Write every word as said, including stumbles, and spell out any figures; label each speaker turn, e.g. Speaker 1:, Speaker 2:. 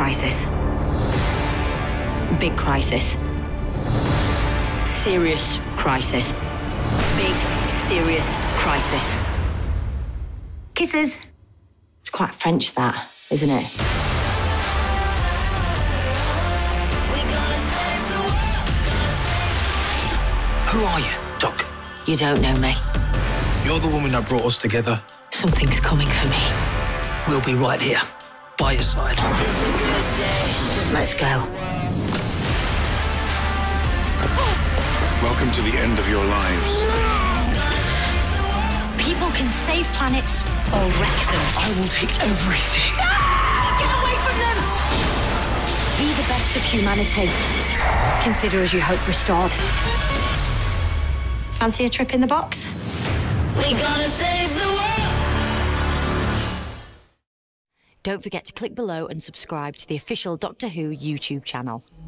Speaker 1: Crisis. Big crisis. Serious crisis. Big, serious crisis. Kisses. It's quite French, that, isn't it?
Speaker 2: Who are you, Doc?
Speaker 1: You don't know me.
Speaker 2: You're the woman that brought us together.
Speaker 1: Something's coming for me.
Speaker 2: We'll be right here, by your side.
Speaker 1: Let's go.
Speaker 3: Welcome to the end of your lives.
Speaker 1: People can save planets or wreck them.
Speaker 2: I will take everything.
Speaker 1: Ah! Get away from them! Be the best of humanity. Consider as you hope restored. Fancy a trip in the box?
Speaker 4: We gotta save the world!
Speaker 1: Don't forget to click below and subscribe to the official Doctor Who YouTube channel.